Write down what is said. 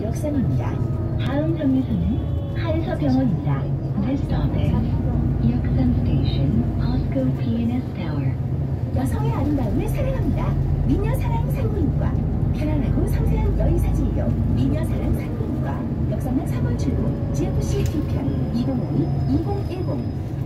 역삼입니다. 다음 정류소는 한서병원입니다. This stop is 역삼 Station, POSCO P&S Tower. 여성의 아름다움을 사랑합니다. 미녀사랑 산부인과 편안하고 섬세한 여의사 진료 미녀사랑 산부인과 역삼역 3월 출구 GFC 뒤편 2052-2010